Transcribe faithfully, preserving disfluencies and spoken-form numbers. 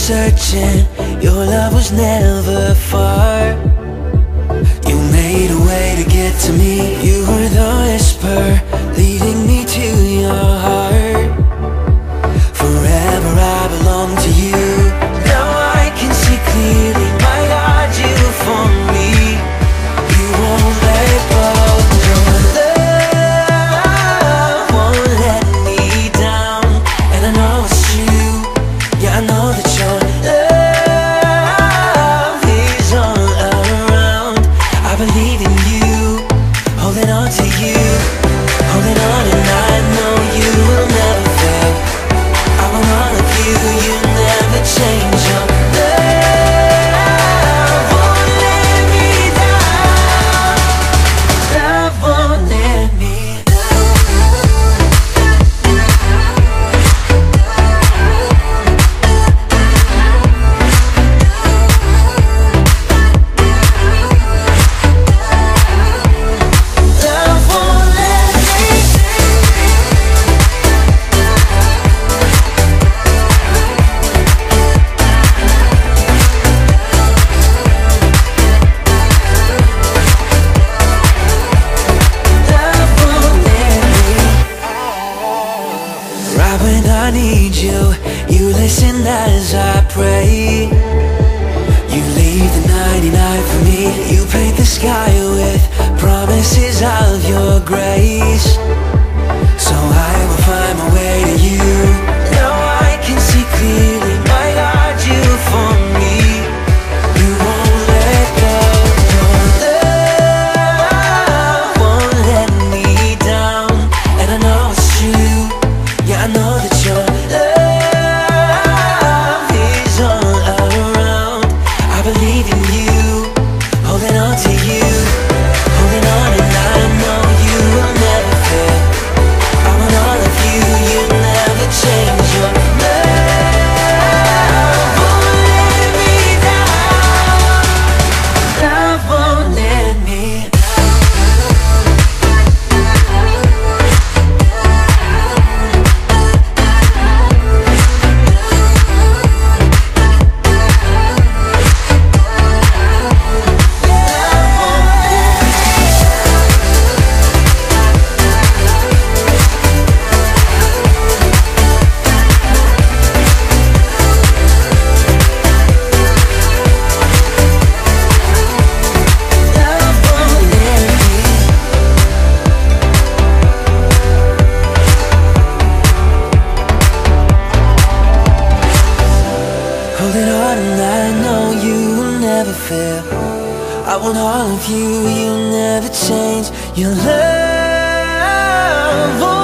searching, your love was never far. You made a way to get to me. You were the whisper leading me to your heart. Forever I belong to you. Now I can see clearly, my God, you for me. You won't let go. Your love won't let me down. And I know it's true. Yeah, I know that your love is all around. I believe in you, holding on to you, holding on, and I know you will never fail. I want all of you, you never change. Your love won't let me down. Love won't let me when I need you, you listen as I pray. You leave the ninety-nine for me. You paint the sky with promises of your grace. So I will find my way to you. Now I can see clearly, my God, you for me. You won't let go. Your love won't let me down. And I know it's true. Yeah, I know that your love is all around. I believe in you, holding on to you, holding on, and I know you will never fail. I want all of you, you never change. Your love won't let me down. Love won't let me holding on, and I know you will never fail. I want all of you, you never change. Your love